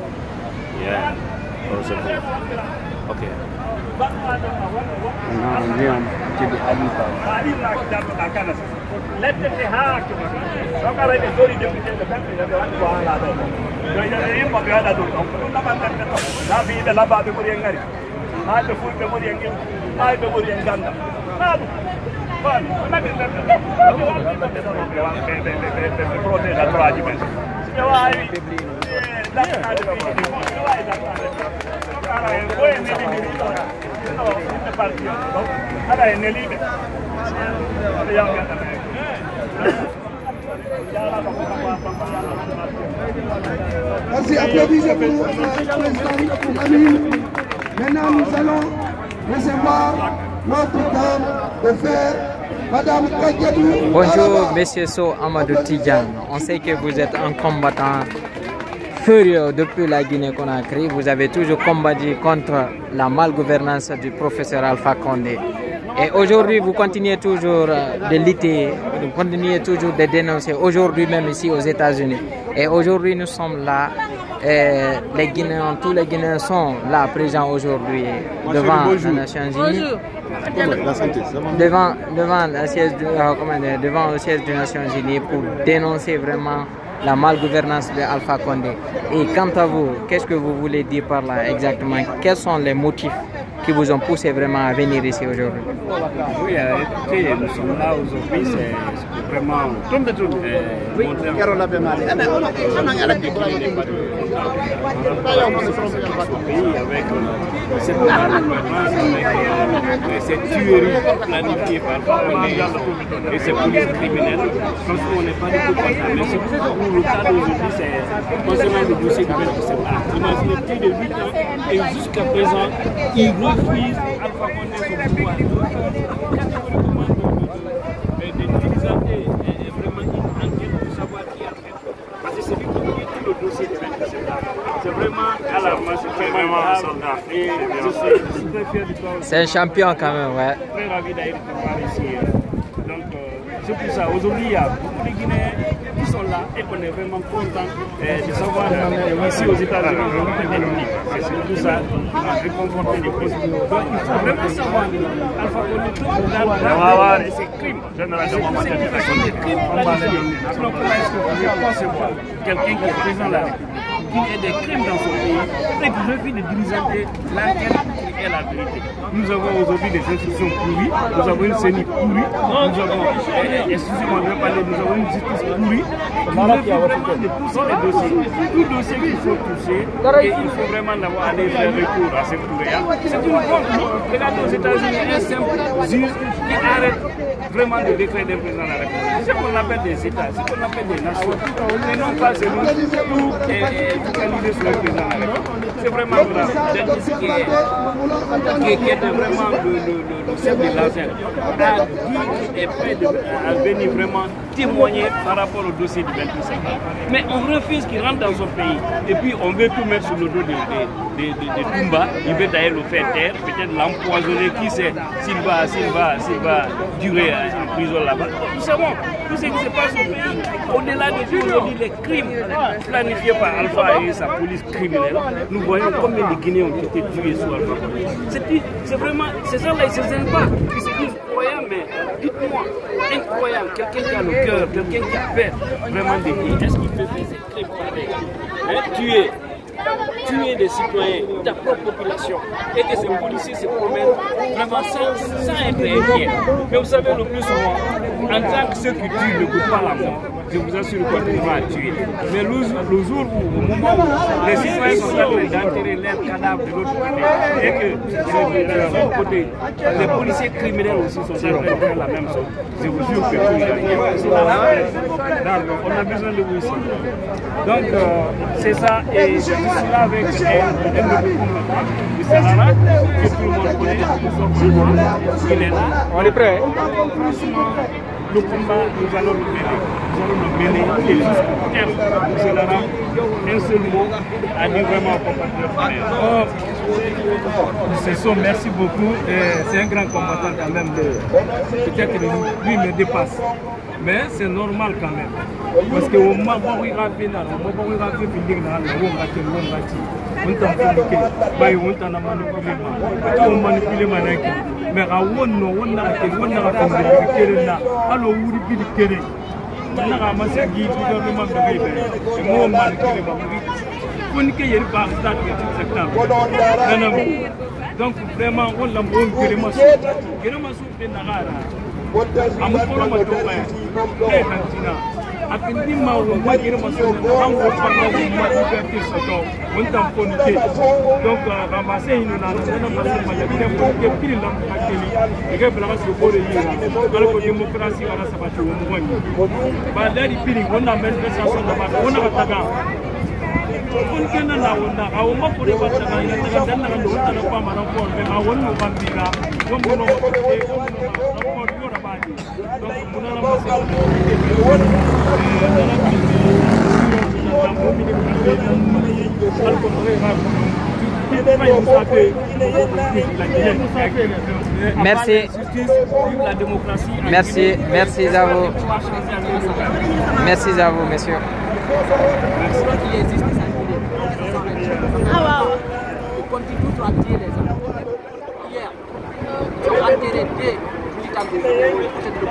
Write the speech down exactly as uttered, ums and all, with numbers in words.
Yeah. Okay. Merci, applaudissez pour le président Amine. Maintenant, nous allons recevoir notre dame de fer, Madame Kadiadou. Bonjour, Monsieur So Amadou Tidjane. On sait que vous êtes un combattant furieux depuis la Guinée-Conakry. Vous avez toujours combattu contre la malgouvernance du professeur Alpha Condé. Et aujourd'hui, vous continuez toujours de lutter, vous continuez toujours de dénoncer, aujourd'hui même ici aux États-Unis. Et aujourd'hui, nous sommes là, et les Guinéens, tous les Guinéens sont là, présents aujourd'hui, devant les Nations Unies. Devant, devant, la siège de, euh, comment dire, devant le siège des Nations Unies pour dénoncer vraiment la malgouvernance de Alpha Condé. Et quant à vous, qu'est-ce que vous voulez dire par là exactement? Quels sont les motifs qui vous ont poussé vraiment à venir ici aujourd'hui? Oui, écoutez, nous sommes là aujourd'hui, c'est vraiment euh, montrer un pays avec euh, cette malgouvernance, avec euh, cette tuerie planifiée par Condé et ces polices criminelles. Franchement, on n'est pas du tout content. Mais surtout pour le cas d'aujourd'hui, c'est concernant le dossier de Belkacem. Imaginez plus de huit ans et jusqu'à présent, ils refusent Alpha Condé son pouvoir. Mais de diligenter vraiment une enquête pour savoir qui a fait. Parce que c'est lui qui a tout le dossier de Belkacem. C'est vraiment alarmant, c'est vraiment un soldat. Et je suis très fier de toi. C'est un champion quand même, ouais. Très ravi d'aller te voir ici. Donc, c'est pour ça. Aujourd'hui, il y a beaucoup de Guinéens qui sont là et qu'on est vraiment content de savoir ici aux États-Unis, on est ethnique. C'est surtout ça qui m'a réconforté les postes. Donc, il faut vraiment savoir Alpha Condé, ses crimes. C'est une question de crimes planifiés. Sinon, comment est-ce que vous pouvez concevoir quelqu'un qui est présent là, qui a des crimes dans son pays et qui refuse de diligenter l'enquête et la vérité? Nous avons aujourd'hui des institutions pourries, nous avons une C E N I pourrie, nous avons, eh, excusez-moi, je vais parler, nous avons une justice pourrie qui refuse vraiment de pousser les dossiers. Tout dossier qu'il faut toucher, et il faut vraiment d'avoir allé faire recours à ces pourrières. C'est une honte. Regardez aux États-Unis, un simple juge qui arrête vraiment le décret d'un président de la République. C'est ce qu'on appelle des États, c'est ce qu'on appelle des nations. Et non pas seulement tout est focalisé sur le président de la République. C'est vraiment grave. C'est ce qui est, qui, qui est vraiment le, le, le, le chef de l'argent a dit qu'il est prêt de, à venir vraiment témoigner par rapport au dossier du Belkacem. Mais on refuse qu'il rentre dans son pays et puis on veut tout mettre sur le dos de, de, de, de, de Toumba. Il veut d'ailleurs le faire taire, peut-être l'empoisonner, qui sait s'il va, s'il va, s'il va durer en prison là-bas. Nous savons tout ce qui se passe au pays. Au-delà de tout aujourd'hui, les crimes planifiés par Alpha et sa police criminelle, nous voyons combien de Guinéens ont été tués sous Alpha Condé. C'est vraiment, ces gens-là, ils ne se gênent pas. Ils se disent croyants, mais dites-moi, un croyant, quelqu'un qui a le cœur, quelqu'un qui a peur vraiment de dire, est-ce qu'il peut faire ces crimes pareils, hein, tuer tuer des citoyens de ta propre population et que ces policiers se promènent vraiment sans, sans être inquiets. Mais vous savez, le plus souvent, en tant que ceux qui tuent ne coûtent pas la mort, je vous assure qu'on continuera à tuer. Mais le, le jour où, au moment où les citoyens sont en train d'enterrer leurs cadavres de l'autre côté et que de l'autre côté, les policiers criminels aussi sont en train de faire la même chose, je vous jure que tout est on a besoin de vous ici. Donc, euh, c'est ça, et je suis là avec un de du Sahara, que tout le monde connaît, il est là. On est prêt. Franchement, le combat, nous allons le mener. Nous allons le mener et jusqu'au terme. C'est là un seul mot à dire vraiment aux compatriotes. C'est ça, merci beaucoup. C'est un grand combattant quand même. Peut-être que lui me dépasse. Mais c'est normal quand même. Parce que au moment où il a fait là, au moment où il a fait finir là, on va te on va te on t'a communiqué, bah on t'a manipulé, on manipulé manaki. Mais à on no on a été on a fait là, alors où il dit que on a ramassé qui gouvernement de Bébé, et moi manipulé ma on qui est par stade de septembre. Donc vraiment on l'a bon que les masous, que les masous fait nagara. Amukolo matoka eh kantina apindi ma wo ma kire maso na ngo parla wo ma liberté soto on tam konité donc ramasser une na na maso ma ya kire ko ke pili lam akeli e ke bla maso ko re yi ala ko démocratie ala sabati wo mo ngoni ba dari pili on na manifestation na ba on na taka on kena na wona a wo ma ko re ba taka ina taka dan na ndo ta na pa ma na ko be ma won no bambira wo mo no ko ke wo no ko Merci. Merci, merci à vous. Merci à vous, messieurs. On continue à attirer les gens. Hier, on a attiré deux militants de